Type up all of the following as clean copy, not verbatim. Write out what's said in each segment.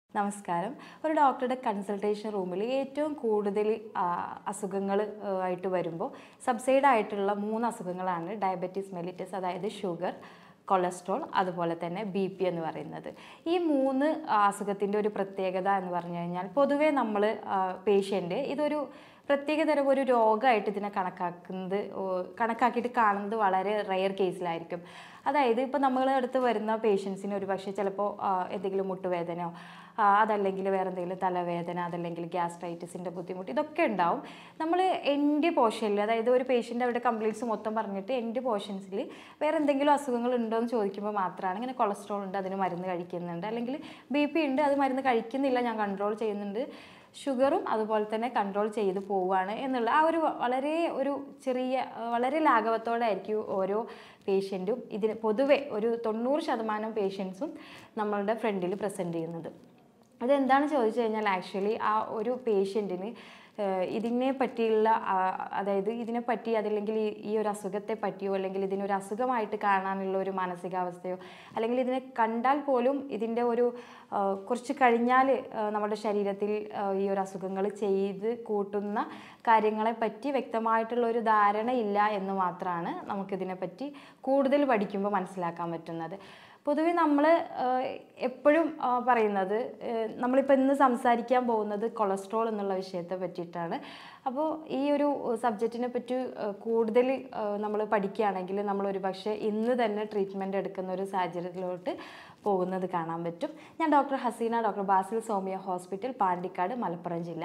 നമസ്കാരം. ഒരു ഡോക്ടറുടെ കൺസൾട്ടേഷൻ റൂമിൽ ഏറ്റവും കൂടുതൽ അസുഖങ്ങൾ ആയിട്ട് വരുമ്പോൾ സബ്സൈഡ് ആയിട്ടുള്ള 3 അസുഖങ്ങളാണ് ഡയബറ്റീസ് മെലിറ്റസ്, അതായത് ഷുഗർ, കൊളസ്ട്രോൾ, അതുപോലെ തന്നെ BP എന്ന് പറയുന്നത്. ഈ 3 അസുഖത്തിൻ്റെ ഒരു പ്രത്യേകത എന്ന് പറഞ്ഞു കഴിഞ്ഞാൽ പൊതുവേ നമ്മൾ പേഷ്യൻ്റ് ഇതൊരു പ്രത്യേകതരം ഒരു രോഗമായിട്ട് ഇതിനെ കണക്കാക്കിയിട്ട് കാണുന്നത് വളരെ റെയർ കേസിലായിരിക്കും. അതായത് ഇപ്പോൾ നമ്മളെ അടുത്ത് വരുന്ന പേഷ്യൻസിന് ഒരു പക്ഷേ ചിലപ്പോൾ എന്തെങ്കിലും മുട്ടുവേദനയോ അതല്ലെങ്കിൽ വേറെ എന്തെങ്കിലും തലവേദന, അതല്ലെങ്കിൽ ഗ്യാസ്ട്രൈറ്റിസിൻ്റെ ബുദ്ധിമുട്ട്, ഇതൊക്കെ ഉണ്ടാവും. നമ്മൾ എൻഡ് പോർഷനിൽ, അതായത് ഒരു പേഷ്യൻ്റ് അവിടെ കംപ്ലീറ്റ്സ് മൊത്തം പറഞ്ഞിട്ട് എൻഡ് പോർഷൻസിൽ വേറെ എന്തെങ്കിലും അസുഖങ്ങൾ ഉണ്ടോ എന്ന് ചോദിക്കുമ്പോൾ മാത്രമാണ് ഇങ്ങനെ കൊളസ്ട്രോൾ ഉണ്ട്, അതിന് മരുന്ന് കഴിക്കുന്നുണ്ട്, അല്ലെങ്കിൽ BP ഉണ്ട്, അത് മരുന്ന് കഴിക്കുന്നില്ല, ഞാൻ കൺട്രോൾ ചെയ്യുന്നുണ്ട്, ഷുഗറും അതുപോലെ തന്നെ കൺട്രോൾ ചെയ്ത് പോവുകയാണ് എന്നുള്ള ആ ഒരു വളരെ ഒരു ചെറിയ വളരെ ലാഘവത്തോടെ ആയിരിക്കും ഓരോ പേഷ്യൻറ്റും ഇതിന് പൊതുവെ ഒരു 90% പേഷ്യൻസും നമ്മളുടെ ഫ്രണ്ടിൽ പ്രസൻറ്റ് ചെയ്യുന്നത്. അതെന്താണ് ചോദിച്ചു കഴിഞ്ഞാൽ ആക്ച്വലി ആ ഒരു പേഷ്യൻറ്റിന് ഇതിനെ പറ്റിയുള്ള അതായത് ഇതിനെപ്പറ്റി അതല്ലെങ്കിൽ ഈ ഒരു അസുഖത്തെ പറ്റിയോ അല്ലെങ്കിൽ ഇതിനൊരു അസുഖമായിട്ട് കാണാനുള്ള ഒരു മാനസികാവസ്ഥയോ അല്ലെങ്കിൽ ഇതിനെ കണ്ടാൽ പോലും ഇതിൻ്റെ ഒരു കുറച്ച് കഴിഞ്ഞാൽ നമ്മുടെ ശരീരത്തിൽ ഈ ഒരു അസുഖങ്ങൾ ചെയ്ത് കൂട്ടുന്ന കാര്യങ്ങളെപ്പറ്റി വ്യക്തമായിട്ടുള്ള ഒരു ധാരണയില്ല എന്ന് മാത്രമാണ് നമുക്കിതിനെപ്പറ്റി കൂടുതൽ പഠിക്കുമ്പോൾ മനസ്സിലാക്കാൻ പറ്റുന്നത്. പൊതുവെ നമ്മൾ എപ്പോഴും പറയുന്നത്, നമ്മളിപ്പോൾ ഇന്ന് സംസാരിക്കാൻ പോകുന്നത് കൊളസ്ട്രോൾ എന്നുള്ള വിഷയത്തെ പറ്റിയിട്ടാണ്. അപ്പോൾ ഈ ഒരു സബ്ജക്റ്റിനെ പറ്റി കൂടുതൽ നമ്മൾ പഠിക്കുകയാണെങ്കിൽ നമ്മളൊരു പക്ഷേ ഇന്ന് തന്നെ ട്രീറ്റ്മെൻറ്റ് എടുക്കുന്ന ഒരു സാഹചര്യത്തിലോട്ട് പോകുന്നത് കാണാൻ പറ്റും. ഞാൻ doctor Haseena, doctor Basil Somiya hospital, Pandikkad, Malappuram ജില്ല.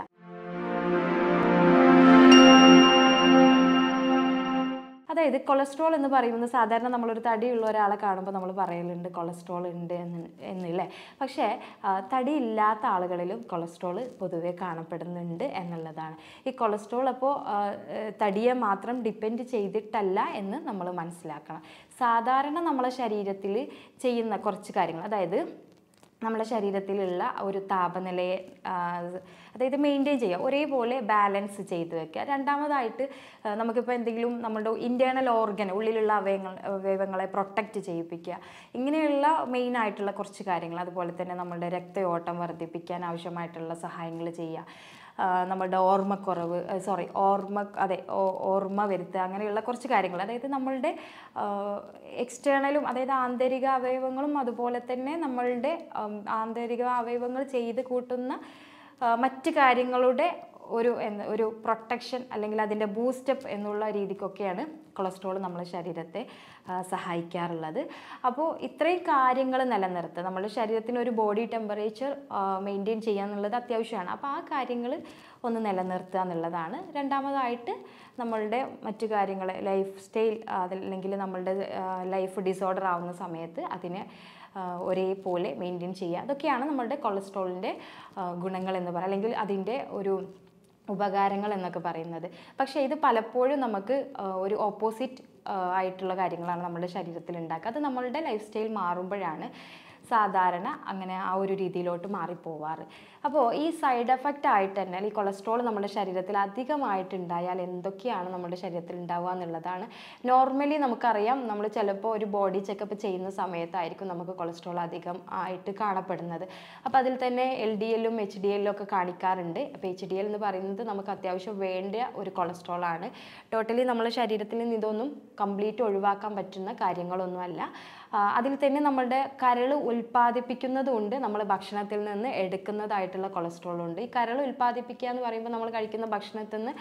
അതായത് കൊളസ്ട്രോൾ എന്ന് പറയുന്നത് സാധാരണ നമ്മളൊരു തടിയുള്ള ഒരാളെ കാണുമ്പോൾ നമ്മൾ പറയലുണ്ട് കൊളസ്ട്രോൾ ഉണ്ട് എന്നില്ലേ. പക്ഷേ തടിയില്ലാത്ത ആളുകളിലും കൊളസ്ട്രോൾ പൊതുവെ കാണപ്പെടുന്നുണ്ട് എന്നുള്ളതാണ്. ഈ കൊളസ്ട്രോൾ അപ്പോൾ തടിയെ മാത്രം ഡിപ്പെൻഡ് ചെയ്തിട്ടല്ല എന്ന് നമ്മൾ മനസ്സിലാക്കണം. സാധാരണ നമ്മളെ ശരീരത്തിൽ ചെയ്യുന്ന കുറച്ച് കാര്യങ്ങൾ, അതായത് നമ്മുടെ ശരീരത്തിലുള്ള ഒരു താപനിലയെ അതായത് മെയിൻറ്റെയിൻ ചെയ്യുക, ഒരേപോലെ ബാലൻസ് ചെയ്ത് വെക്കുക. രണ്ടാമതായിട്ട് നമുക്കിപ്പോൾ എന്തെങ്കിലും നമ്മുടെ ഇൻറ്റേർണൽ ഓർഗൻ, ഉള്ളിലുള്ള അവയവങ്ങളെ പ്രൊട്ടക്റ്റ് ചെയ്യിപ്പിക്കുക. ഇങ്ങനെയുള്ള മെയിനായിട്ടുള്ള കുറച്ച് കാര്യങ്ങൾ. അതുപോലെ തന്നെ നമ്മുടെ രക്തയോട്ടം വർദ്ധിപ്പിക്കാൻ ആവശ്യമായിട്ടുള്ള സഹായങ്ങൾ ചെയ്യുക. നമ്മളുടെ ഓർമ്മ വരുത്തുക. അങ്ങനെയുള്ള കുറച്ച് കാര്യങ്ങൾ, അതായത് നമ്മളുടെ എക്സ്റ്റേണലും അതായത് ആന്തരിക അവയവങ്ങളും അതുപോലെ തന്നെ നമ്മളുടെ ആന്തരിക അവയവങ്ങൾ ചെയ്ത് കൂട്ടുന്ന മറ്റ് കാര്യങ്ങളുടെ ഒരു പ്രൊട്ടക്ഷൻ അല്ലെങ്കിൽ അതിൻ്റെ ബൂസ്റ്റപ്പ് എന്നുള്ള രീതിക്കൊക്കെയാണ് കൊളസ്ട്രോൾ നമ്മുടെ ശരീരത്തെ സഹായിക്കാറുള്ളത്. അപ്പോൾ ഇത്രയും കാര്യങ്ങൾ നിലനിർത്തുക, നമ്മുടെ ശരീരത്തിന് ഒരു ബോഡി ടെമ്പറേച്ചർ മെയിൻറ്റെയിൻ ചെയ്യുക എന്നുള്ളത് അത്യാവശ്യമാണ്. അപ്പോൾ ആ കാര്യങ്ങൾ ഒന്ന് നിലനിർത്തുക എന്നുള്ളതാണ്. രണ്ടാമതായിട്ട് നമ്മളുടെ മറ്റു കാര്യങ്ങൾ, ലൈഫ് സ്റ്റൈൽ അതല്ലെങ്കിൽ നമ്മളുടെ ലൈഫ് ഡിസോർഡർ ആവുന്ന സമയത്ത് അതിനെ ഒരേപോലെ മെയിൻറ്റെയിൻ ചെയ്യുക. അതൊക്കെയാണ് നമ്മളുടെ കൊളസ്ട്രോളിൻ്റെ ഗുണങ്ങൾ എന്ന് പറയുക, അല്ലെങ്കിൽ അതിൻ്റെ ഒരു ഉപകാരങ്ങൾ എന്നൊക്കെ പറയുന്നത്. പക്ഷേ ഇത് പലപ്പോഴും നമുക്ക് ഒരു ഓപ്പോസിറ്റ് ആയിട്ടുള്ള കാര്യങ്ങളാണ് നമ്മുടെ ശരീരത്തിൽ ഉണ്ടാക്കുക. അത് നമ്മളുടെ ലൈഫ് സ്റ്റൈൽ മാറുമ്പോഴാണ് സാധാരണ അങ്ങനെ ആ ഒരു രീതിയിലോട്ട് മാറിപ്പോവാറ്. അപ്പോൾ ഈ സൈഡ് എഫക്റ്റ് ആയിട്ട് തന്നെ ഈ കൊളസ്ട്രോൾ നമ്മുടെ ശരീരത്തിൽ അധികമായിട്ടുണ്ടായാൽ എന്തൊക്കെയാണ് നമ്മുടെ ശരീരത്തിൽ ഉണ്ടാവുക എന്നുള്ളതാണ്. നോർമലി നമുക്കറിയാം, നമ്മൾ ചിലപ്പോൾ ഒരു ബോഡി ചെക്കപ്പ് ചെയ്യുന്ന സമയത്തായിരിക്കും നമുക്ക് കൊളസ്ട്രോൾ അധികം ആയിട്ട് കാണപ്പെടുന്നത്. അപ്പോൾ അതിൽ തന്നെ LDL-ഉം HDL-ഉം ഒക്കെ കാണിക്കാറുണ്ട്. അപ്പോൾ HDL എന്ന് പറയുന്നത് നമുക്ക് അത്യാവശ്യം വേണ്ട ഒരു കൊളസ്ട്രോളാണ്. ടോട്ടലി നമ്മുടെ ശരീരത്തിൽ നിന്ന് ഇതൊന്നും കംപ്ലീറ്റ് ഒഴിവാക്കാൻ പറ്റുന്ന കാര്യങ്ങളൊന്നുമല്ല. അതിൽ തന്നെ നമ്മളുടെ കരൾ ഉൽപ്പാദിപ്പിക്കുന്നതുകൊണ്ട് നമ്മൾ ഭക്ഷണത്തിൽ നിന്ന് എടുക്കുന്നതായിട്ടുള്ള കൊളസ്ട്രോൾ ഉണ്ട്. ഈ കരൾ ഉൽപ്പാദിപ്പിക്കുക എന്ന് പറയുമ്പോൾ നമ്മൾ കഴിക്കുന്ന ഭക്ഷണത്തിൽ നിന്ന്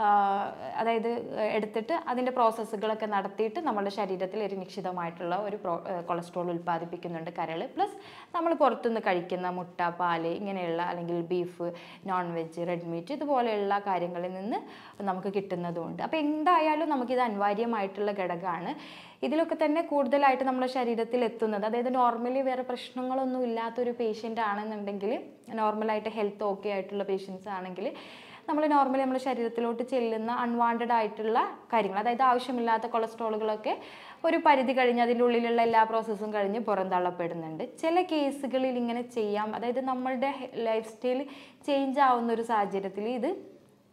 അതായത് എടുത്തിട്ട് അതിൻ്റെ പ്രോസസ്സുകളൊക്കെ നടത്തിയിട്ട് നമ്മുടെ ശരീരത്തിൽ ഒരു നിശ്ചിതമായിട്ടുള്ള ഒരു കൊളസ്ട്രോൾ ഉൽപ്പാദിപ്പിക്കുന്നുണ്ട് കരൾ. പ്ലസ് നമ്മൾ പുറത്തുനിന്ന് കഴിക്കുന്ന മുട്ട, പാല് ഇങ്ങനെയുള്ള അല്ലെങ്കിൽ beef, non veg, red meat ഇതുപോലെയുള്ള കാര്യങ്ങളിൽ നിന്ന് നമുക്ക് കിട്ടുന്നതുണ്ട്. അപ്പോൾ എന്തായാലും നമുക്കിത് അനിവാര്യമായിട്ടുള്ള ഘടകമാണ്. ഇതിലൊക്കെ തന്നെ കൂടുതലായിട്ട് നമ്മുടെ ശരീരത്തിൽ എത്തുന്നത്, അതായത് നോർമലി വേറെ പ്രശ്നങ്ങളൊന്നും ഇല്ലാത്തൊരു പേഷ്യൻ്റ് ആണെന്നുണ്ടെങ്കിൽ, നോർമലായിട്ട് ഹെൽത്ത് ഓക്കെ ആയിട്ടുള്ള പേഷ്യൻസ് ആണെങ്കിൽ നമ്മൾ നോർമലി നമ്മുടെ ശരീരത്തിലോട്ട് ചെല്ലുന്ന അൺവാണ്ടഡ് ആയിട്ടുള്ള കാര്യങ്ങൾ, അതായത് ആവശ്യമില്ലാത്ത കൊളസ്ട്രോളുകളൊക്കെ ഒരു പരിധി കഴിഞ്ഞ് അതിൻ്റെ ഉള്ളിലുള്ള എല്ലാ പ്രോസസ്സും കഴിഞ്ഞ് പുറന്തള്ളപ്പെടുന്നുണ്ട്. ചില കേസുകളിൽ ഇങ്ങനെ ചെയ്യാം, അതായത് നമ്മളുടെ ലൈഫ് സ്റ്റൈൽ ചേഞ്ച് ആവുന്ന ഒരു സാഹചര്യത്തിൽ ഇത്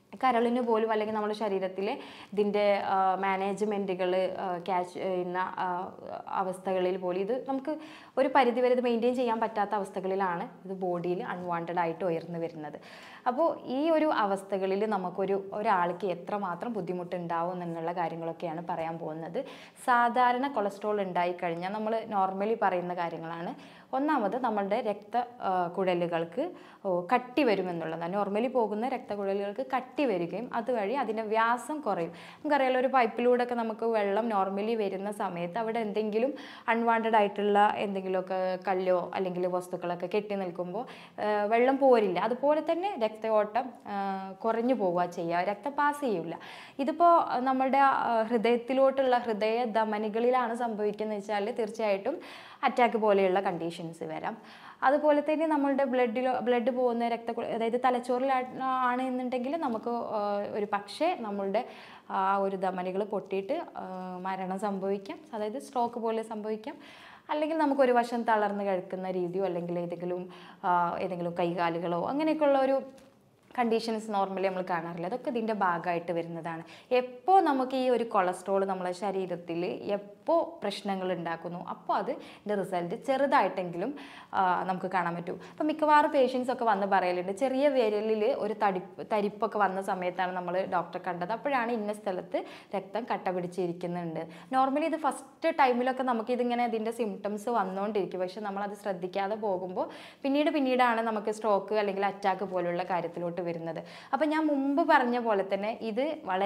കരളിന് പോലും അല്ലെങ്കിൽ നമ്മുടെ ശരീരത്തിലെ ഇതിൻ്റെ മാനേജ്മെൻറ്റുകൾ ക്യാച്ച് ചെയ്യുന്ന അവസ്ഥകളിൽ പോലും ഇത് നമുക്ക് ഒരു പരിധിവരെ ഇത് മെയിൻറ്റെയിൻ ചെയ്യാൻ പറ്റാത്ത അവസ്ഥകളിലാണ് ഇത് ബോഡിയിൽ അൺവാണ്ടഡ് ആയിട്ട് ഉയർന്നു വരുന്നത്. അപ്പോൾ ഈ ഒരു അവസ്ഥകളിൽ ഒരാൾക്ക് എത്രമാത്രം ബുദ്ധിമുട്ടുണ്ടാവും എന്നുള്ള കാര്യങ്ങളൊക്കെയാണ് പറയാൻ പോകുന്നത്. സാധാരണ കൊളസ്ട്രോൾ ഉണ്ടായിക്കഴിഞ്ഞാൽ നമ്മൾ നോർമലി പറയുന്ന കാര്യങ്ങളാണ്. ഒന്നാമത് നമ്മളുടെ രക്തക്കുഴലുകൾക്ക് കട്ടി വരുമെന്നുള്ളതാണ്. നോർമലി പോകുന്ന രക്തക്കുഴലുകൾക്ക് കട്ടി വരികയും അതുവഴി അതിൻ്റെ വ്യാസം കുറയും. നമുക്കറിയാലോ, ഒരു പൈപ്പിലൂടെ ഒക്കെ നമുക്ക് വെള്ളം നോർമലി വരുന്ന സമയത്ത് അവിടെ എന്തെങ്കിലും അൺവാണ്ടഡ് ആയിട്ടുള്ള എന്തെങ്കിലുമൊക്കെ കല്ലോ അല്ലെങ്കിൽ വസ്തുക്കളൊക്കെ കെട്ടി നിൽക്കുമ്പോൾ വെള്ളം പോരില്ല. അതുപോലെ തന്നെ രക്തയോട്ടം കുറഞ്ഞു പോവുക ചെയ്യുക, രക്തം പാസ് ചെയ്യില്ല. ഇതിപ്പോൾ നമ്മളുടെ ഹൃദയത്തിലോട്ടുള്ള ഹൃദയ ധമനികളിലാണ് സംഭവിക്കുന്നത് വെച്ചാൽ തീർച്ചയായിട്ടും അറ്റാക്ക് പോലെയുള്ള കണ്ടീഷൻസ് വരാം. അതുപോലെ തന്നെ നമ്മളുടെ ബ്ലഡ് പോകുന്ന അതായത് തലച്ചോറിലാണ് എന്നുണ്ടെങ്കിൽ നമുക്ക് ഒരു പക്ഷേ നമ്മളുടെ ആ ഒരു ധമനികൾ പൊട്ടിയിട്ട് മരണം സംഭവിക്കാം, അതായത് സ്ട്രോക്ക് പോലെ സംഭവിക്കാം. അല്ലെങ്കിൽ നമുക്കൊരു വശം തളർന്ന് കിടക്കുന്ന രീതിയോ അല്ലെങ്കിൽ ഏതെങ്കിലും കൈകാലുകളോ അങ്ങനെയൊക്കെയുള്ള ഒരു കണ്ടീഷൻസ് നോർമലി നമ്മൾ കാണാറില്ല. അതൊക്കെ ഇതിൻ്റെ ഭാഗമായിട്ട് വരുന്നതാണ്. എപ്പോൾ നമുക്ക് ഈ ഒരു കൊളസ്ട്രോൾ നമ്മളെ ശരീരത്തിൽ എപ്പോൾ പ്രശ്നങ്ങൾ ഉണ്ടാക്കുന്നു അപ്പോൾ അതിൻ്റെ റിസൾട്ട് ചെറുതായിട്ടെങ്കിലും നമുക്ക് കാണാൻ പറ്റും. അപ്പം മിക്കവാറും പേഷ്യൻസ് ഒക്കെ വന്ന് പറയലുണ്ട്, ചെറിയ വിരലിൽ ഒരു തരിപ്പൊക്കെ വന്ന സമയത്താണ് നമ്മൾ ഡോക്ടറെ കണ്ടത്, അപ്പോഴാണ് ഇന്ന സ്ഥലത്ത് രക്തം കട്ട പിടിച്ചിരിക്കുന്നുണ്ട്. നോർമലി ഇത് ഫസ്റ്റ് ടൈമിലൊക്കെ നമുക്കിതിങ്ങനെ ഇതിൻ്റെ സിംറ്റംസ് വന്നുകൊണ്ടിരിക്കും. പക്ഷെ നമ്മളത് ശ്രദ്ധിക്കാതെ പോകുമ്പോൾ പിന്നീടാണ് നമുക്ക് സ്ട്രോക്ക് അല്ലെങ്കിൽ അറ്റാക്ക് പോലുള്ള കാര്യത്തിലോട്ട് വരുന്നത്. അപ്പം ഞാൻ മുമ്പ് പറഞ്ഞ പോലെ തന്നെ ഇത്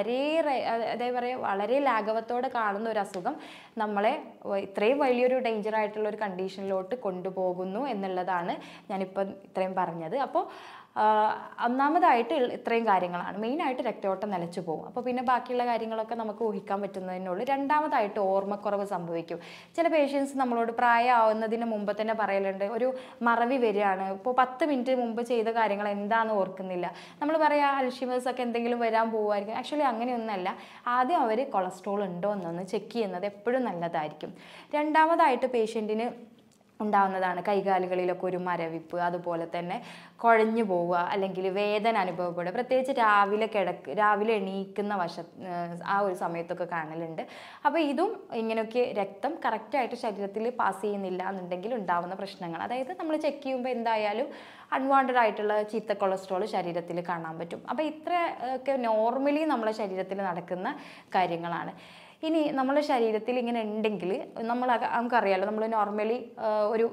വളരെ ലാഘവത്തോടെ കാണുന്ന ഒരു അസുഖം നമ്മളെ ഇത്രയും വലിയൊരു ഡേഞ്ചർ ആയിട്ടുള്ള ഒരു കണ്ടീഷനിലോട്ട് കൊണ്ടുപോകുന്നു എന്നുള്ളതാണ് ഞാനിപ്പം ഇത്രയും പറഞ്ഞത്. അപ്പോൾ ഒന്നാമതായിട്ട് ഇത്രയും കാര്യങ്ങളാണ്. മെയിനായിട്ട് രക്തയോട്ടം നിലച്ചു പോകും. അപ്പോൾ പിന്നെ ബാക്കിയുള്ള കാര്യങ്ങളൊക്കെ നമുക്ക് ഊഹിക്കാൻ പറ്റുന്നതിനുള്ളൂ. രണ്ടാമതായിട്ട് ഓർമ്മക്കുറവ് സംഭവിക്കും. ചില പേഷ്യൻസ് നമ്മളോട് പ്രായമാവുന്നതിന് മുമ്പ് തന്നെ പറയലുണ്ട്, ഒരു മറവി വരികയാണ്, ഇപ്പോൾ 10 മിനിറ്റ് മുമ്പ് ചെയ്ത കാര്യങ്ങൾ എന്താണെന്ന് ഓർക്കുന്നില്ല. നമ്മൾ പറയാം അൽഷിമേഴ്സ് ഒക്കെ എന്തെങ്കിലും വരാൻ പോകുമായിരിക്കും. ആക്ച്വലി അങ്ങനെയൊന്നുമല്ല. ആദ്യം അവർ കൊളസ്ട്രോൾ ഉണ്ടോ എന്നൊന്ന് ചെക്ക് ചെയ്യുന്നത് എപ്പോഴും നല്ലതായിരിക്കും. രണ്ടാമതായിട്ട് പേഷ്യൻറ്റിന് ഉണ്ടാവുന്നതാണ് കൈകാലുകളിലൊക്കെ ഒരു മരവിപ്പ്, അതുപോലെ തന്നെ കുഴഞ്ഞു പോവുക അല്ലെങ്കിൽ വേദന അനുഭവപ്പെടുക. പ്രത്യേകിച്ച് രാവിലെ എണീക്കുന്ന ആ ഒരു സമയത്തൊക്കെ കാണലുണ്ട്. അപ്പോൾ ഇതും ഇങ്ങനെയൊക്കെ രക്തം കറക്റ്റായിട്ട് ശരീരത്തിൽ പാസ് ചെയ്യുന്നില്ല എന്നുണ്ടെങ്കിൽ ഉണ്ടാവുന്ന പ്രശ്നങ്ങൾ. അതായത് നമ്മൾ ചെക്ക് ചെയ്യുമ്പോൾ എന്തായാലും അൺവാണ്ടഡ് ആയിട്ടുള്ള ചീത്ത കൊളസ്ട്രോൾ ശരീരത്തിൽ കാണാൻ പറ്റും. അപ്പോൾ ഇത്രയൊക്കെ നോർമലി നമ്മളെ ശരീരത്തിൽ നടക്കുന്ന കാര്യങ്ങളാണ്. ഇനി നമ്മുടെ ശരീരത്തിൽ ഇങ്ങനെ ഉണ്ടെങ്കിൽ നമുക്കറിയാലോ, നമ്മൾ നോർമലി ഒരു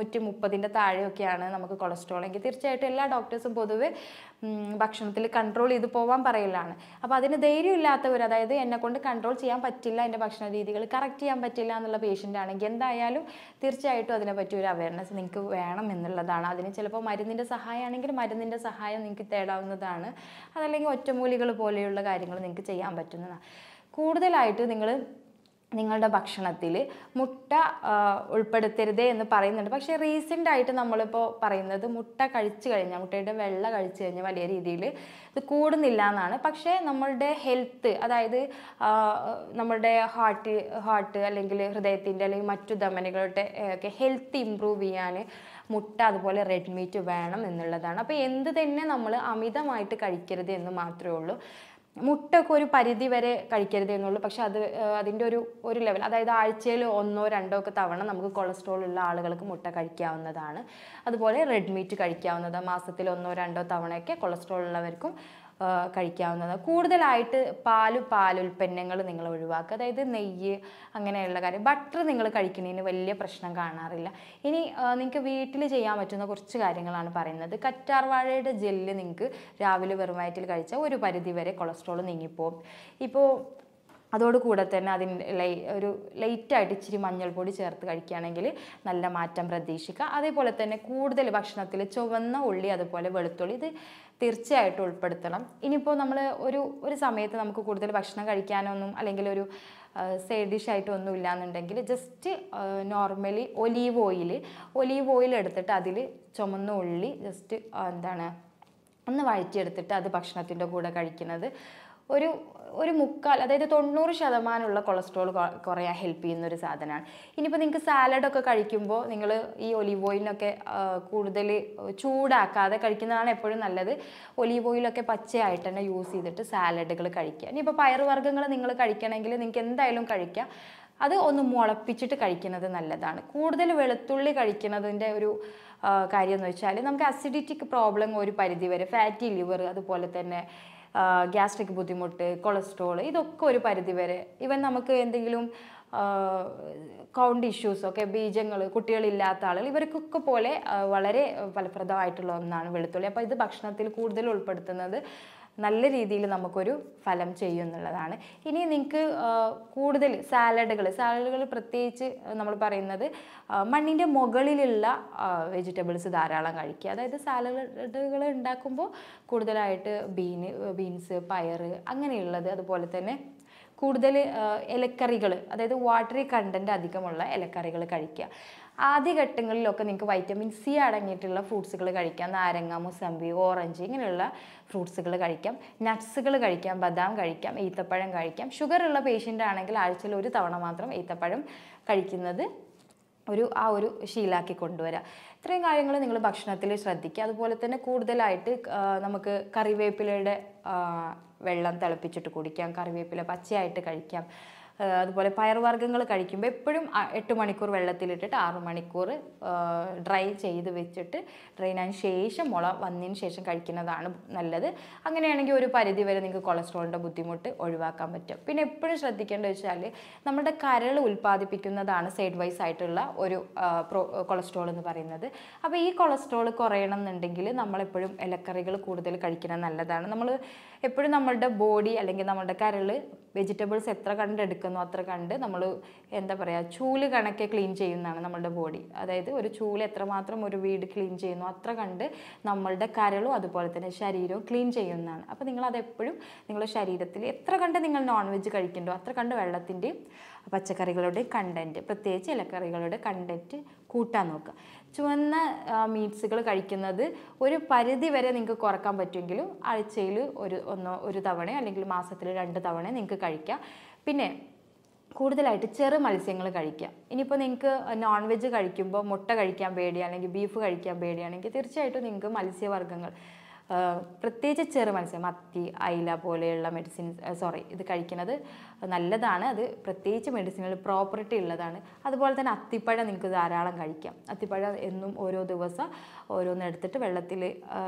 230 താഴെയൊക്കെയാണ് നമുക്ക് കൊളസ്ട്രോൾ എങ്കിൽ തീർച്ചയായിട്ടും എല്ലാ ഡോക്ടേഴ്സും പൊതുവെ ഭക്ഷണത്തിൽ കൺട്രോൾ ചെയ്ത് പോകാൻ പറയലാണ്. അപ്പോൾ അതിന് ധൈര്യമില്ലാത്തവർ, അതായത് എന്നെക്കൊണ്ട് കൺട്രോൾ ചെയ്യാൻ പറ്റില്ല, എൻ്റെ ഭക്ഷണ രീതികൾ കറക്റ്റ് ചെയ്യാൻ പറ്റില്ല എന്നുള്ള പേഷ്യൻ്റ് ആണെങ്കിൽ എന്തായാലും തീർച്ചയായിട്ടും അതിനെപ്പറ്റി ഒരു അവയർനെസ് നിങ്ങൾക്ക് വേണം എന്നുള്ളതാണ്. അതിന് ചിലപ്പോൾ മരുന്നിൻ്റെ സഹായമാണെങ്കിൽ മരുന്നിൻ്റെ സഹായം നിങ്ങൾക്ക് തേടാവുന്നതാണ്. അതല്ലെങ്കിൽ ഒറ്റമൂലികൾ പോലെയുള്ള കാര്യങ്ങൾ നിങ്ങൾക്ക് ചെയ്യാൻ പറ്റുന്നതാണ്. കൂടുതലായിട്ട് നിങ്ങളുടെ ഭക്ഷണത്തിൽ മുട്ട ഉൾപ്പെടുത്തരുതേ എന്ന് പറയുന്നുണ്ട്. പക്ഷേ റീസെൻ്റ് ആയിട്ട് നമ്മളിപ്പോൾ പറയുന്നത് മുട്ട കഴിച്ചു കഴിഞ്ഞാൽ, മുട്ടയുടെ വെള്ള കഴിച്ചു കഴിഞ്ഞാൽ വലിയ രീതിയിൽ ഇത് കൂടുന്നില്ല എന്നാണ്. പക്ഷേ നമ്മളുടെ ഹെൽത്ത്, അതായത് നമ്മളുടെ ഹാർട്ട് അല്ലെങ്കിൽ ഹൃദയത്തിൻ്റെ അല്ലെങ്കിൽ മറ്റു ധമനികളുടെ ഒക്കെ ഹെൽത്ത് ഇമ്പ്രൂവ് ചെയ്യാൻ മുട്ട അതുപോലെ റെഡ് മീറ്റ് വേണം എന്നുള്ളതാണ്. അപ്പോൾ എന്ത് തന്നെ നമ്മൾ അമിതമായിട്ട് കഴിക്കരുത് എന്ന് മാത്രമേ ഉള്ളൂ. മുട്ടയൊക്കെ ഒരു പരിധി വരെ കഴിക്കരുത് എന്നുള്ളൂ. പക്ഷെ അതിൻ്റെ ഒരു ലെവൽ, അതായത് ആഴ്ചയിൽ 1-2 ഒക്കെ തവണ നമുക്ക് കൊളസ്ട്രോൾ ഉള്ള ആളുകൾക്ക് മുട്ട കഴിക്കാവുന്നതാണ്. അതുപോലെ റെഡ് മീറ്റ് കഴിക്കാവുന്നതാണ്. മാസത്തിൽ 1-2 തവണയൊക്കെ കൊളസ്ട്രോൾ ഉള്ളവർക്കും കഴിക്കാവുന്നതാണ്. കൂടുതലായിട്ട് പാലുൽപ്പന്നങ്ങൾ നിങ്ങൾ ഒഴിവാക്കുക. അതായത് നെയ്യ് അങ്ങനെയുള്ള കാര്യം. ബട്ടർ നിങ്ങൾ കഴിക്കുന്നതിന് വലിയ പ്രശ്നം കാണാറില്ല. ഇനി നിങ്ങൾക്ക് വീട്ടിൽ ചെയ്യാൻ പറ്റുന്ന കുറച്ച് കാര്യങ്ങളാണ് പറയുന്നത്. കറ്റാർവാഴയുടെ ജെല്ല് നിങ്ങൾക്ക് രാവിലെ വെറും വയറ്റിൽ കഴിച്ചാൽ ഒരു പരിധി വരെ കൊളസ്ട്രോൾ നീങ്ങിപ്പോകും. ഇപ്പോൾ അതോടുകൂടെ തന്നെ ഒരു ലൈറ്റായിട്ട് ഇച്ചിരി മഞ്ഞൾപ്പൊടി ചേർത്ത് കഴിക്കുകയാണെങ്കിൽ നല്ല മാറ്റം പ്രതീക്ഷിക്കുക. അതേപോലെ തന്നെ കൂടുതൽ ഭക്ഷണത്തിൽ ചുവന്ന ഉള്ളി അതുപോലെ വെളുത്തുള്ളി ഇത് തീർച്ചയായിട്ടും ഉൾപ്പെടുത്തണം. ഇനിയിപ്പോൾ നമ്മൾ ഒരു സമയത്ത് നമുക്ക് കൂടുതൽ ഭക്ഷണം കഴിക്കാനൊന്നും അല്ലെങ്കിൽ ഒരു സൈഡ് ഡിഷായിട്ടൊന്നും ഇല്ലയെന്നുണ്ടെങ്കിൽ ജസ്റ്റ് നോർമലി ഒലീവ് ഓയിൽ എടുത്തിട്ട് അതിൽ ചുമന്ന ഉള്ളി ജസ്റ്റ് ഒന്ന് വഴറ്റിയെടുത്തിട്ട് അത് ഭക്ഷണത്തിൻ്റെ കൂടെ കഴിക്കുന്നത് ഒരു ഒരു മുക്കാൽ, അതായത് 90% കൊളസ്ട്രോൾ കുറയാൻ ഹെൽപ്പ് ചെയ്യുന്ന ഒരു സാധനമാണ്. ഇനിയിപ്പോൾ നിങ്ങൾക്ക് സാലഡൊക്കെ കഴിക്കുമ്പോൾ നിങ്ങൾ ഈ ഒലീവ് ഓയിലിനൊക്കെ കൂടുതൽ ചൂടാക്കാതെ കഴിക്കുന്നതാണ് എപ്പോഴും നല്ലത്. ഒലീവ് ഓയിലൊക്കെ പച്ചയായിട്ട് തന്നെ യൂസ് ചെയ്തിട്ട് സാലഡുകൾ കഴിക്കുക. ഇനിയിപ്പോൾ പയറുവർഗ്ഗങ്ങൾ നിങ്ങൾ കഴിക്കണമെങ്കിൽ നിങ്ങൾക്ക് എന്തായാലും കഴിക്കാം. അത് ഒന്ന് മുളപ്പിച്ചിട്ട് കഴിക്കുന്നത് നല്ലതാണ്. കൂടുതൽ വെളുത്തുള്ളി കഴിക്കുന്നതിൻ്റെ ഒരു കാര്യം എന്ന് വെച്ചാൽ നമുക്ക് അസിഡിറ്റിക് പ്രോബ്ലം ഒരു പരിധി വരെ, ഫാറ്റി ലിവർ, അതുപോലെ തന്നെ ഗ്യാസ്ട്രിക് ബുദ്ധിമുട്ട്, കൊളസ്ട്രോൾ, ഇതൊക്കെ ഒരു പരിധി വരെ, ഈവൻ നമുക്ക് എന്തെങ്കിലും കൗണ്ട് ഇഷ്യൂസൊക്കെ, ബീജങ്ങൾ, കുട്ടികളില്ലാത്ത ആളുകൾ, ഇവർക്കൊക്കെ പോലെ വളരെ ഫലപ്രദമായിട്ടുള്ള ഒന്നാണ് വെളുത്തുള്ളി. അപ്പോൾ ഇത് ഭക്ഷണത്തിൽ കൂടുതൽ ഉൾപ്പെടുത്തുന്നത് നല്ല രീതിയിൽ നമുക്കൊരു ഫലം ചെയ്യും എന്നുള്ളതാണ്. ഇനി നിങ്ങൾക്ക് കൂടുതൽ സാലഡുകൾ പ്രത്യേകിച്ച് നമ്മൾ പറയുന്നത് മണ്ണിൻ്റെ മുകളിലുള്ള വെജിറ്റബിൾസ് ധാരാളം കഴിക്കുക. അതായത് സാലഡുകൾ ഉണ്ടാക്കുമ്പോൾ കൂടുതലായിട്ട് ബീൻസ്, പയർ അങ്ങനെയുള്ളത്, അതുപോലെ തന്നെ കൂടുതൽ ഇലക്കറികൾ, അതായത് വാട്ടറി കണ്ടൻറ്റ് അധികമുള്ള ഇലക്കറികൾ കഴിക്കുക. ആദ്യഘട്ടങ്ങളിലൊക്കെ നിങ്ങൾക്ക് വൈറ്റമിൻ സി അടങ്ങിയിട്ടുള്ള ഫ്രൂട്ട്സുകൾ കഴിക്കാം. നാരങ്ങ, മുസമ്പി, ഓറഞ്ച് ഇങ്ങനെയുള്ള ഫ്രൂട്ട്സുകൾ കഴിക്കാം. നട്ട്സുകൾ കഴിക്കാം, ബദാം കഴിക്കാം, ഈത്തപ്പഴം കഴിക്കാം. ഷുഗർ ഉള്ള പേഷ്യൻ്റ് ആണെങ്കിൽ ആഴ്ചയിൽ ഒരു തവണ മാത്രം ഈത്തപ്പഴം കഴിക്കുന്നത് ആ ഒരു ശീലാക്കി കൊണ്ടുവരിക. ഇത്രയും കാര്യങ്ങൾ നിങ്ങൾ ഭക്ഷണത്തിൽ ശ്രദ്ധിക്കുക. അതുപോലെ തന്നെ കൂടുതലായിട്ട് നമുക്ക് കറിവേപ്പിലയുടെ വെള്ളം തിളപ്പിച്ചിട്ട് കുടിക്കാം, കറിവേപ്പില പച്ചയായിട്ട് കഴിക്കാം. അതുപോലെ പയറുവർഗ്ഗങ്ങൾ കഴിക്കുമ്പോൾ എപ്പോഴും 8 മണിക്കൂർ വെള്ളത്തിലിട്ടിട്ട് 6 മണിക്കൂർ ഡ്രൈ ചെയ്ത് വെച്ചിട്ട് ഡ്രൈനതിന് ശേഷം മുള വന്നതിന് ശേഷം കഴിക്കുന്നതാണ് നല്ലത്. അങ്ങനെയാണെങ്കിൽ ഒരു പരിധി വരെ നിങ്ങൾക്ക് കൊളസ്ട്രോളിൻ്റെ ബുദ്ധിമുട്ട് ഒഴിവാക്കാൻ പറ്റും. പിന്നെ എപ്പോഴും ശ്രദ്ധിക്കേണ്ടത് വെച്ചാൽ നമ്മുടെ കരൾ ഉൽപ്പാദിപ്പിക്കുന്നതാണ് സൈഡ് വൈസ് ആയിട്ടുള്ള ഒരു കൊളസ്ട്രോൾ എന്ന് പറയുന്നത്. അപ്പോൾ ഈ കൊളസ്ട്രോൾ കുറയണം എന്നുണ്ടെങ്കിൽ നമ്മളെപ്പോഴും ഇലക്കറികൾ കൂടുതൽ കഴിക്കുന്നത് നല്ലതാണ്. നമ്മൾ എപ്പോഴും നമ്മളുടെ ബോഡി അല്ലെങ്കിൽ നമ്മുടെ കരൾ വെജിറ്റബിൾസ് എത്ര കണ്ടെടുക്കുന്നു അത്ര കണ്ട് നമ്മൾ എന്താ പറയുക, ചൂല് കണക്കെ ക്ലീൻ ചെയ്യുന്നതാണ് നമ്മളുടെ ബോഡി. അതായത് ഒരു ചൂല് എത്രമാത്രം ഒരു വീട് ക്ലീൻ ചെയ്യുന്നു അത്ര കണ്ട് നമ്മളുടെ കരളും അതുപോലെ തന്നെ ശരീരവും ക്ലീൻ ചെയ്യുന്നതാണ്. അപ്പോൾ നിങ്ങളതെപ്പോഴും നിങ്ങളുടെ ശരീരത്തിൽ എത്ര കണ്ട് നിങ്ങൾ നോൺ വെജ് കഴിക്കുന്നുണ്ടോ അത്ര കണ്ട് വെള്ളത്തിൻ്റെയും പച്ചക്കറികളുടെയും കണ്ടൻറ്റ്, പ്രത്യേകിച്ച് ഇലക്കറികളുടെ കണ്ടൻറ്റ് കൂട്ടാൻ നോക്കുക. ചുവന്ന മീറ്റ്സുകൾ കഴിക്കുന്നത് ഒരു പരിധി വരെ നിങ്ങൾക്ക് കുറക്കാൻ പറ്റുമെങ്കിലും ആഴ്ചയിൽ ഒരു തവണ അല്ലെങ്കിൽ മാസത്തിൽ 2 തവണ നിങ്ങൾക്ക് കഴിക്കാം. പിന്നെ കൂടുതലായിട്ട് ചെറു മത്സ്യങ്ങൾ കഴിക്കുക. ഇനിയിപ്പോൾ നിങ്ങൾക്ക് നോൺ വെജ് കഴിക്കുമ്പോൾ മുട്ട കഴിക്കാൻ പേടിയാണ് അല്ലെങ്കിൽ ബീഫ് കഴിക്കാൻ പേടിയാണെങ്കിൽ തീർച്ചയായിട്ടും നിങ്ങൾക്ക് മത്സ്യവർഗ്ഗങ്ങൾ, പ്രത്യേകിച്ച് ചെറു മത്സ്യം, മത്തി, അയില പോലെയുള്ള ഇത് കഴിക്കുന്നത് നല്ലതാണ്. അത് പ്രത്യേകിച്ച് മെഡിസിനിൽ പ്രോപ്പർട്ടി ഉള്ളതാണ്. അതുപോലെ തന്നെ അത്തിപ്പഴം നിങ്ങൾക്ക് ധാരാളം കഴിക്കാം. അത്തിപ്പഴം എന്നും ഓരോ ദിവസം ഓരോന്നെടുത്തിട്ട് വെള്ളത്തിൽ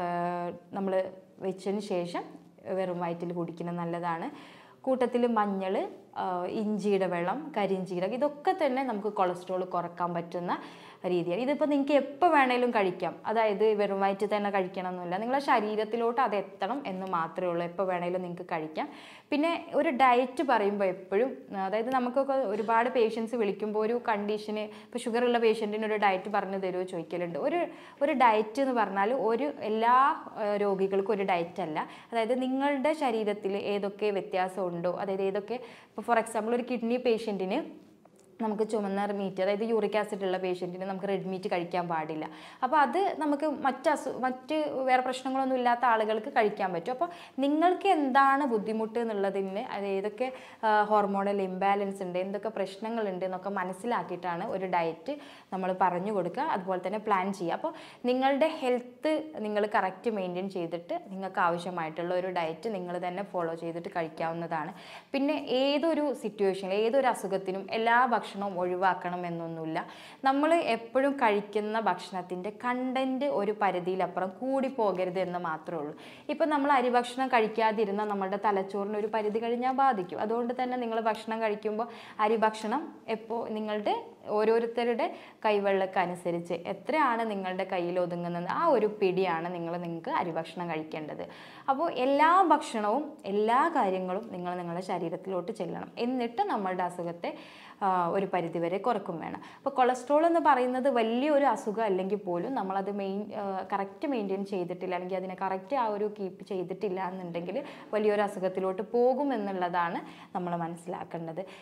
നമ്മൾ വെച്ചതിന് ശേഷം വെറും വയറ്റിൽ കുടിക്കുന്നത് നല്ലതാണ്. കൂട്ടത്തിൽ മഞ്ഞൾ, ഇഞ്ചിയുടെ വെള്ളം, കരിഞ്ചീരകം, ഇതൊക്കെ തന്നെ നമുക്ക് കൊളസ്ട്രോൾ കുറക്കാൻ പറ്റുന്ന രീതിയാണ്. ഇതിപ്പോൾ നിങ്ങൾക്ക് എപ്പോൾ വേണേലും കഴിക്കാം. അതായത് വെറും വയറ്റിൽ തന്നെ കഴിക്കണം എന്നില്ല, നിങ്ങളുടെ ശരീരത്തിലോട്ട് അത് എത്തണം എന്ന് മാത്രമേ ഉള്ളൂ. എപ്പോൾ വേണേലും നിങ്ങൾക്ക് കഴിക്കാം. പിന്നെ ഒരു ഡയറ്റ് പറയുമ്പോൾ എപ്പോഴും, അതായത് നമുക്കൊക്കെ ഒരുപാട് പേഷ്യൻസ് വിളിക്കുമ്പോൾ ഒരു കണ്ടീഷന്, ഇപ്പോൾ ഷുഗറുള്ള പേഷ്യൻറ്റിന് ഒരു ഡയറ്റ് പറഞ്ഞു തരുമോ ചോദിക്കലുണ്ട്. ഒരു ഡയറ്റ് എന്ന് പറഞ്ഞാൽ എല്ലാ രോഗികൾക്കും ഒരു ഡയറ്റ് അല്ല. അതായത് നിങ്ങളുടെ ശരീരത്തിൽ ഏതൊക്കെ വ്യത്യാസമുണ്ടോ, അതായത് ഏതൊക്കെ, ഇപ്പോൾ ഫോർ എക്സാമ്പിൾ ഒരു കിഡ്നി പേഷ്യൻറ്റിന് നമുക്ക് ചുമന്ന മീറ്റ്, അതായത് യൂറിക് ആസിഡ് ഉള്ള പേഷ്യൻറ്റിന് നമുക്ക് റെഡ് മീറ്റ് കഴിക്കാൻ പാടില്ല. അപ്പോൾ അത് നമുക്ക് മറ്റ് വേറെ പ്രശ്നങ്ങളൊന്നും ഇല്ലാത്ത ആളുകൾക്ക് കഴിക്കാൻ പറ്റും. അപ്പോൾ നിങ്ങൾക്ക് എന്താണ് ബുദ്ധിമുട്ട് എന്നുള്ളതിന്, അത് ഏതൊക്കെ ഹോർമോണൽ ഇംബാലൻസ് ഉണ്ട്, എന്തൊക്കെ പ്രശ്നങ്ങളുണ്ട് എന്നൊക്കെ മനസ്സിലാക്കിയിട്ടാണ് ഒരു ഡയറ്റ് നമ്മൾ പറഞ്ഞു കൊടുക്കുക, അതുപോലെ തന്നെ പ്ലാൻ ചെയ്യുക. അപ്പോൾ നിങ്ങളുടെ ഹെൽത്ത് നിങ്ങൾ കറക്റ്റ് മെയിൻറ്റെയിൻ ചെയ്തിട്ട് നിങ്ങൾക്ക് ആവശ്യമായിട്ടുള്ള ഒരു ഡയറ്റ് നിങ്ങൾ തന്നെ ഫോളോ ചെയ്തിട്ട് കഴിക്കാവുന്നതാണ്. പിന്നെ ഏതൊരു സിറ്റുവേഷനിൽ ഏതൊരു അസുഖത്തിനും എല്ലാ ഭക്ഷണവും ഒഴിവാക്കണം എന്നൊന്നുമില്ല. നമ്മൾ എപ്പോഴും കഴിക്കുന്ന ഭക്ഷണത്തിൻ്റെ കണ്ടൻറ്റ് ഒരു പരിധിയിലപ്പുറം കൂടി പോകരുത് എന്ന് മാത്രമേ ഉള്ളൂ. ഇപ്പം നമ്മൾ അരി ഭക്ഷണം കഴിക്കാതിരുന്നാൽ നമ്മുടെ തലച്ചോറിന് ഒരു പരിധി കഴിഞ്ഞാൽ ബാധിക്കും. അതുകൊണ്ട് തന്നെ നിങ്ങൾ ഭക്ഷണം കഴിക്കുമ്പോൾ അരി ഭക്ഷണം എപ്പോൾ നിങ്ങളുടെ ഓരോരുത്തരുടെ കൈവെള്ളക്കനുസരിച്ച് എത്രയാണ് നിങ്ങളുടെ കയ്യിൽ ഒതുങ്ങുന്നത് ആ ഒരു പിടിയാണ് നിങ്ങൾക്ക് അരിഭക്ഷണം കഴിക്കേണ്ടത്. അപ്പോൾ എല്ലാ ഭക്ഷണവും എല്ലാ കാര്യങ്ങളും നിങ്ങളുടെ ശരീരത്തിലോട്ട് ചെല്ലണം. എന്നിട്ട് നമ്മളുടെ അസുഖത്തെ ഒരു പരിധിവരെ കുറക്കും വേണം. അപ്പോൾ കൊളസ്ട്രോൾ എന്ന് പറയുന്നത് വലിയൊരു അസുഖം അല്ലെങ്കിൽ പോലും നമ്മളത് കറക്റ്റ് മെയിൻറ്റെയിൻ ചെയ്തിട്ടില്ല, അല്ലെങ്കിൽ അതിനെ കറക്റ്റ് കീപ്പ് ചെയ്തിട്ടില്ല എന്നുണ്ടെങ്കിൽ വലിയൊരു അസുഖത്തിലോട്ട് പോകുമെന്നുള്ളതാണ് നമ്മൾ മനസ്സിലാക്കേണ്ടത്.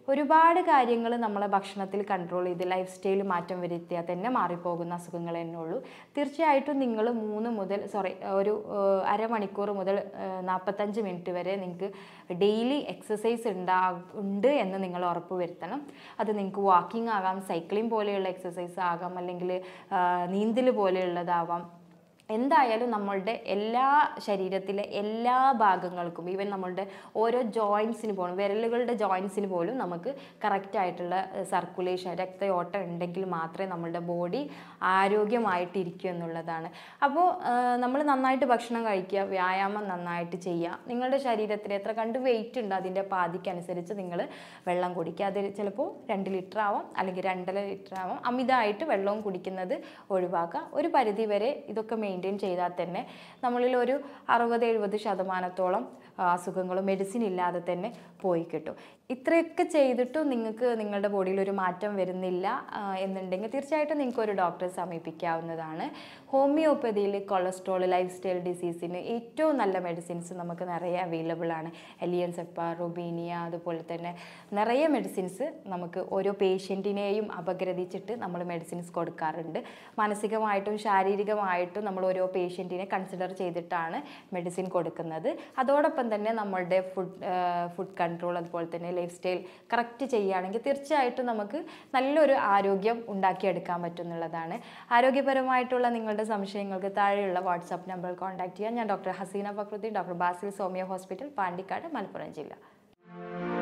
ഒരുപാട് കാര്യങ്ങൾ നമ്മളെ ഭക്ഷണത്തിൽ കൺട്രോൾ ചെയ്ത് ലൈഫ് സ്റ്റൈൽ മാറ്റം വരുത്തിയാൽ തന്നെ മാറിപ്പോകുന്ന അസുഖങ്ങൾ തന്നെ ഉള്ളൂ. തീർച്ചയായിട്ടും നിങ്ങൾ ഒരു അരമണിക്കൂർ മുതൽ 45 മിനിറ്റ് വരെ നിങ്ങൾക്ക് ഡെയിലി എക്സസൈസ് ഉണ്ട് എന്ന് നിങ്ങൾ ഉറപ്പ് വരുത്തണം. അത് നിങ്ങൾക്ക് വാക്കിംഗ് ആകാം, സൈക്ലിംഗ് പോലെയുള്ള എക്സസൈസ് ആകാം, അല്ലെങ്കിൽ നീന്തൽ പോലെയുള്ളതാവാം. എന്തായാലും നമ്മളുടെ എല്ലാ ശരീരത്തിലെ എല്ലാ ഭാഗങ്ങൾക്കും, ഈവൻ നമ്മളുടെ ഓരോ ജോയിൻസിന് പോലും, വിരലുകളുടെ ജോയിൻസിന് പോലും നമുക്ക് കറക്റ്റായിട്ടുള്ള സർക്കുലേഷൻ, രക്തയോട്ടം ഉണ്ടെങ്കിൽ മാത്രമേ നമ്മളുടെ ബോഡി ആരോഗ്യമായിട്ടിരിക്കൂ എന്നുള്ളതാണ്. അപ്പോൾ നമ്മൾ നന്നായിട്ട് ഭക്ഷണം കഴിക്കുക, വ്യായാമം നന്നായിട്ട് ചെയ്യുക, നിങ്ങളുടെ ശരീരത്തിൽ എത്ര കണ്ട് വെയിറ്റ് ഉണ്ട് അതിൻ്റെ പാതിക്കനുസരിച്ച് നിങ്ങൾ വെള്ളം കുടിക്കുക. അത് ചിലപ്പോൾ 2 ലിറ്റർ ആവാം, അല്ലെങ്കിൽ 2.5 ലിറ്റർ ആവാം. അമിതമായിട്ട് വെള്ളവും കുടിക്കുന്നത് ഒഴിവാക്കുക. ഒരു പരിധി വരെ ഇതൊക്കെ മെയിൻറ്റെയിൻ ചെയ്താൽ തന്നെ നമ്മളിൽ ഒരു 60-70% അസുഖങ്ങളും മെഡിസിൻ ഇല്ലാതെ തന്നെ പോയി കിട്ടും. ഇത്രയൊക്കെ ചെയ്തിട്ടും നിങ്ങൾക്ക് നിങ്ങളുടെ ബോഡിയിൽ ഒരു മാറ്റം വരുന്നില്ല എന്നുണ്ടെങ്കിൽ തീർച്ചയായിട്ടും നിങ്ങൾക്ക് ഒരു ഡോക്ടറെ സമീപിക്കാവുന്നതാണ്. ഹോമിയോപ്പതിയിൽ കൊളസ്ട്രോൾ, ലൈഫ് സ്റ്റൈൽ ഡിസീസിന് ഏറ്റവും നല്ല മെഡിസിൻസ് നമുക്ക് നിറയെ അവൈലബിൾ ആണ്. എലിയൻസെപ്പ, റുബീനിയ, അതുപോലെ തന്നെ നിറയെ മെഡിസിൻസ് നമുക്ക് ഓരോ പേഷ്യൻറ്റിനെയും അപഗ്രഥിച്ചിട്ട് നമ്മൾ മെഡിസിൻസ് കൊടുക്കാറുണ്ട്. മാനസികമായിട്ടും ശാരീരികമായിട്ടും നമ്മൾ ഓരോ പേഷ്യൻറ്റിനെ കൺസിഡർ ചെയ്തിട്ടാണ് മെഡിസിൻ കൊടുക്കുന്നത്. അതോടൊപ്പം തന്നെ നമ്മളുടെ ഫുഡ് കൺട്രോൾ, അതുപോലെ തന്നെ ലൈഫ് സ്റ്റൈൽ കറക്റ്റ് ചെയ്യുകയാണെങ്കിൽ തീർച്ചയായിട്ടും നമുക്ക് നല്ലൊരു ആരോഗ്യം ഉണ്ടാക്കിയെടുക്കാൻ പറ്റുന്നുള്ളതാണ്. ആരോഗ്യപരമായിട്ടുള്ള നിങ്ങളുടെ സംശയങ്ങൾക്ക് താഴെയുള്ള വാട്സാപ്പ് നമ്പറിൽ കോൺടാക്ട് ചെയ്യാം. ഞാൻ doctor Haseena Fakhruddin, doctor Basil Somiya hospital, Pandikkad, Malappuram ജില്ല.